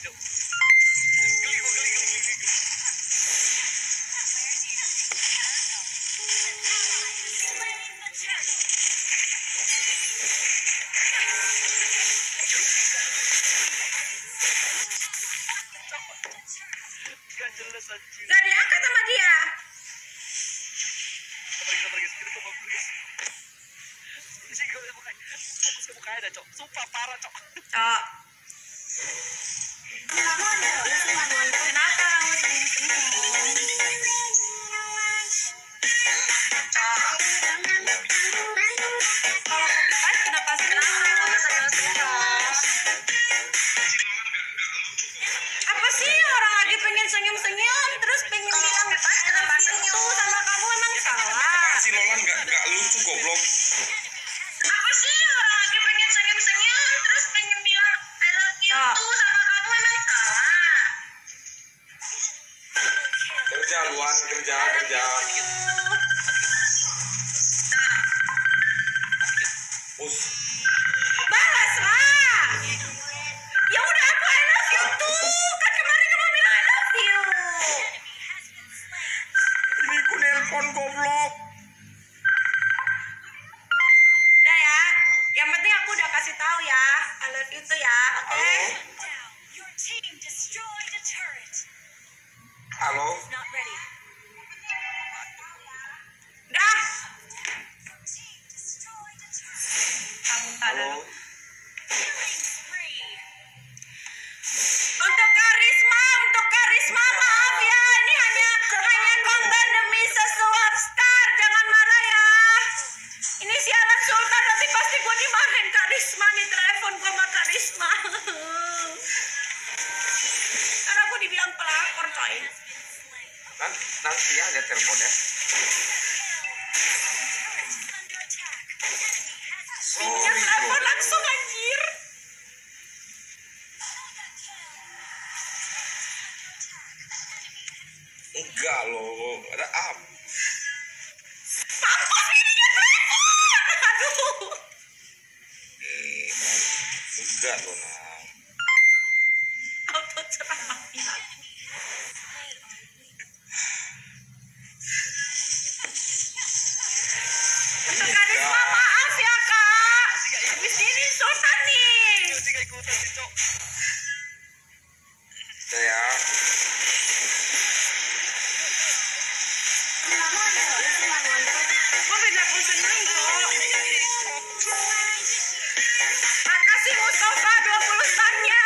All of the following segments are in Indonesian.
Gak diangkat sama dia. Fokus ke mukanya dah, Cok. Sumpah parah, Cok. Cok. Kenapa kamu senyum-senyum? Cok. Kalau kopi pahit kenapa kamu senyum-senyum? Apa sih orang lagi pengen senyum-senyum terus pengen bilang I love you tuh sama kamu emang salah? Si Nolan gak lucu goblok. Apa sih orang lagi pengen senyum-senyum terus pengen bilang I love you tuh sama kamu emang salah? Kerja Luan, kerja. Us. Balas lah. Ya udah aku I love you tuh. Kan kemarin kamu bilang I love you. Ini ku nelpon goblok. Udah ya. Yang penting aku udah kasih tahu ya. I love you tuh ya, oke? Halo. Dah. Kamu tak Halo. dulu. Untuk Karisma maaf ya, ini hanya konten demi sesuap star, jangan marah ya. Ini siaran Sultan nanti pasti gue dimarahin Karisma nih, telepon gue sama Karisma. Karena aku dibilang pelakor coy. Nanti ya ada teleponnya. Bininya telepon langsung anjir. Enggak loh, ada apa? Mampus bininya telepon. Aduh. Enggak loh, Nam. Auto ceramah lagi. Untuk Karisma maaf ya kak. Habis ini Sultan nih. Ya. Kok beda konseling kok. Makasih Mustafa 20 stunnya.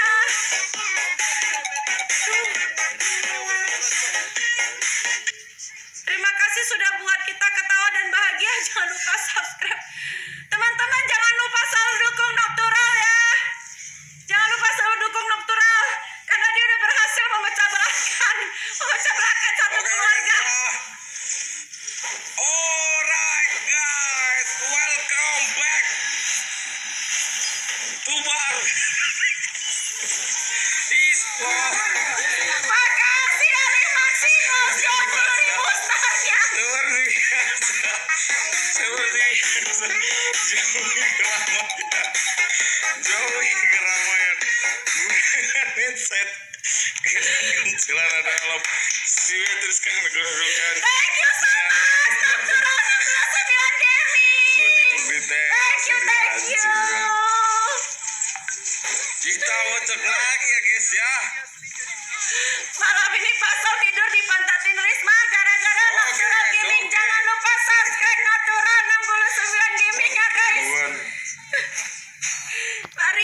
Terima kasih sudah buat kita ketawa dan bahagia. Jangan lupa subscribe. Teman-teman jangan lupa selalu dukung Noctural ya. Jangan lupa selalu dukung Noctural. Karena dia udah berhasil memecah belahkan satu keluarga. Alright guys, welcome back to Bar Esports. Makasih dari Maximus 20.000 starnya. Seperti biasa, jauhi keramaian, bukan headset, celana dalam, simetriskan kedudukan. Thank you so much. Noctural 609 Gaming. Buat tidur di teras, Thank you. kita wacak lagi ya guys ya. Malam ini Pasal tidur di pantatin Risma gara-gara Noctural Gaming. Jangan lupa subscribe